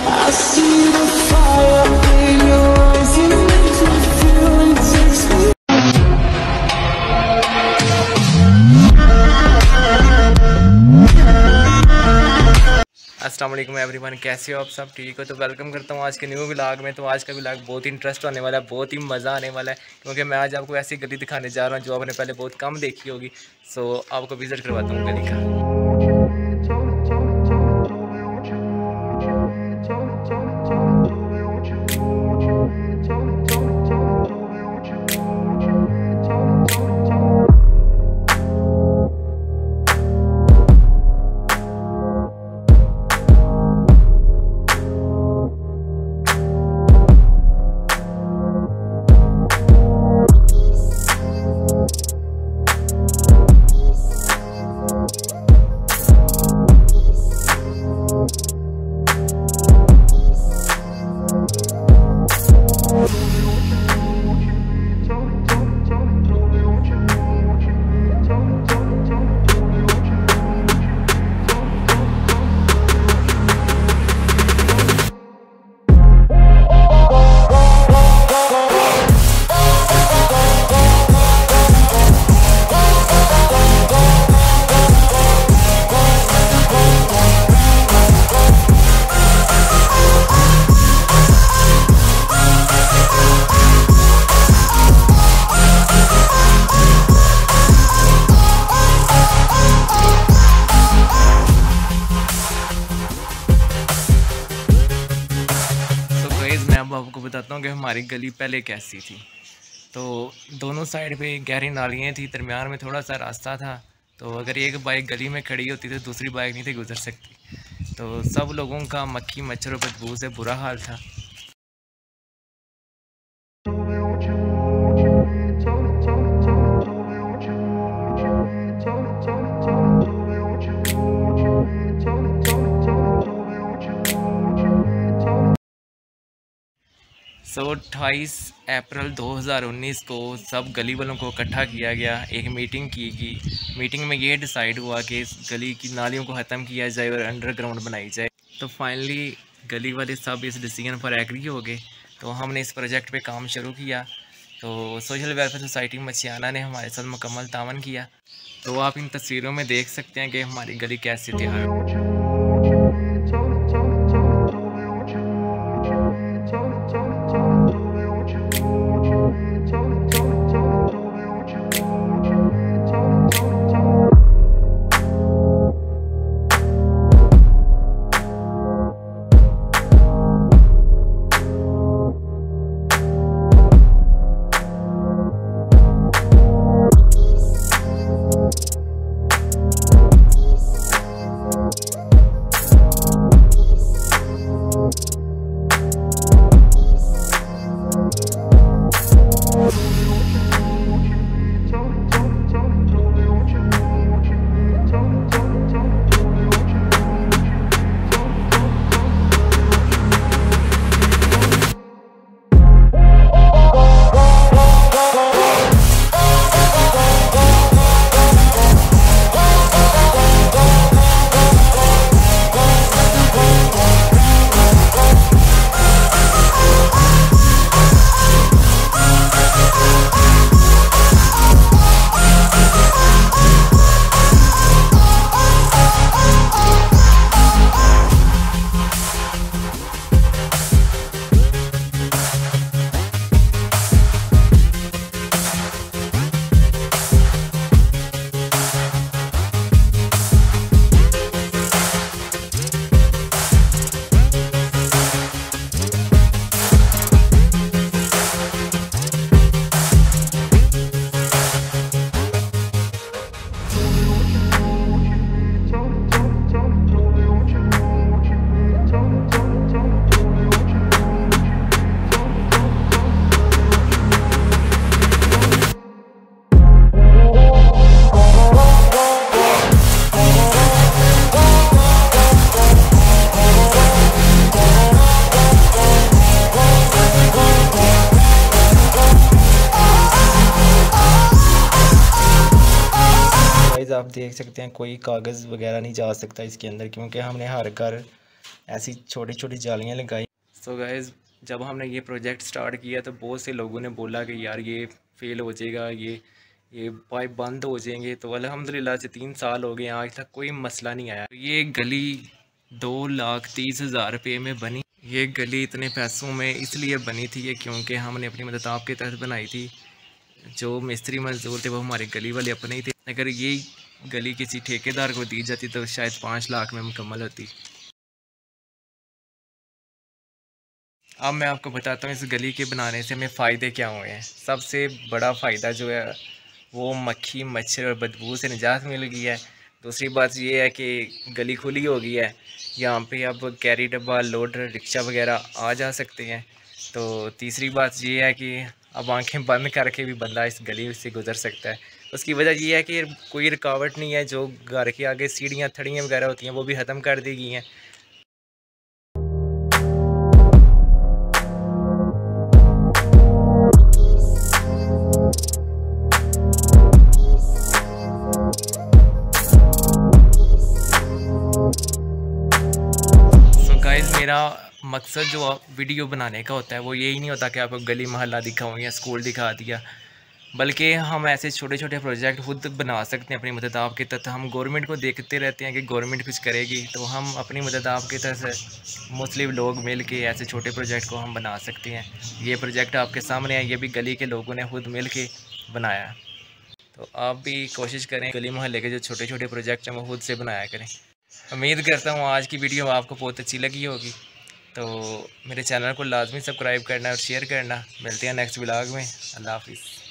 I see the fire in your eyes. You make me feel it takes me. अस्सलाम वालेकुम everyone, कैसे हो आप? सब ठीक हो? तो वेलकम करता हूँ आज के न्यू व्लॉग में। तो आज का व्लॉग बहुत ही इंटरेस्ट होने वाला है, बहुत ही मज़ा आने वाला है, क्योंकि मैं आज आपको ऐसी गली दिखाने जा रहा हूँ जो आपने पहले बहुत कम देखी होगी। सो आपको विज़िट करवाता हूँ गली का। मैं अब आपको बताता हूँ कि हमारी गली पहले कैसी थी। तो दोनों साइड पे गहरी नालियाँ थी, दरमियान में थोड़ा सा रास्ता था। तो अगर एक बाइक गली में खड़ी होती तो दूसरी बाइक नहीं थी गुजर सकती। तो सब लोगों का मक्खी मच्छर और बदबू से बुरा हाल था। सो 28 अप्रैल 2019 को सब गली वालों को इकट्ठा किया गया, एक मीटिंग की गई। मीटिंग में ये डिसाइड हुआ कि इस गली की नालियों को ख़त्म किया जाए और अंडरग्राउंड बनाई जाए। तो फाइनली गली वाले सब इस डिसीजन पर एग्री हो गए। तो हमने इस प्रोजेक्ट पे काम शुरू किया। तो सोशल वेलफेयर सोसाइटी मछियाना ने हमारे साथ मुकम्मल तावन किया। तो आप इन तस्वीरों में देख सकते हैं कि हमारी गली कैसे तैयार हो। आप देख सकते हैं कोई कागज़ वगैरह नहीं जा सकता इसके अंदर, क्योंकि हमने हर घर ऐसी छोटी छोटी जालियाँ लगाई। सो गाइस, जब हमने ये प्रोजेक्ट स्टार्ट किया तो बहुत से लोगों ने बोला कि यार ये फेल हो जाएगा, ये पाइप बंद हो जाएंगे। तो अल्हम्दुलिल्लाह से 3 साल हो गए, आज तक कोई मसला नहीं आया। ये गली 2,30,000 रुपये में बनी। ये गली इतने पैसों में इसलिए बनी थी क्योंकि हमने अपनी मदद आपके तहत बनाई थी। जो मिस्त्री मजदूर थे वो हमारे गली वाले अपने ही थे। अगर ये गली किसी ठेकेदार को दी जाती तो शायद 5 लाख में मुकम्मल होती। अब मैं आपको बताता हूँ इस गली के बनाने से हमें फ़ायदे क्या हुए हैं। सबसे बड़ा फ़ायदा जो है वो मक्खी मच्छर और बदबू से निजात मिल गई है। दूसरी बात ये है कि गली खुली हो गई है, यहाँ पे अब कैरी डब्बा लोडर रिक्शा वगैरह आ जा सकते हैं। तो तीसरी बात ये है कि अब आंखें बंद करके भी बंदा इस गली से गुज़र सकता है। उसकी वजह ये है कि कोई रुकावट नहीं है। जो घर के आगे सीढ़ियाँ थड़ियाँ वगैरह होती हैं वो भी ख़त्म कर दी गई हैं। मेरा मकसद जो वीडियो बनाने का होता है वो यही नहीं होता कि आपको गली मोहल्ला दिखाऊँ या स्कूल दिखा दिया, बल्कि हम ऐसे छोटे छोटे प्रोजेक्ट खुद बना सकते हैं अपनी मदद आपके तहत। हम गवर्नमेंट को देखते रहते हैं कि गवर्नमेंट कुछ करेगी, तो हम अपनी मदद आपके तहत से मुस्लिम लोग मिल के ऐसे छोटे प्रोजेक्ट को हम बना सकते हैं। ये प्रोजेक्ट आपके सामने है, ये भी गली के लोगों ने खुद मिल के बनाया। तो आप भी कोशिश करें गली मोहल्ले के जो छोटे छोटे प्रोजेक्ट हैं वो खुद से बनाया करें। उम्मीद करता हूँ आज की वीडियो आपको बहुत अच्छी लगी होगी। तो मेरे चैनल को लाजमी सब्सक्राइब करना और शेयर करना। मिलते हैं नेक्स्ट व्लॉग में। अल्लाह हाफिज़।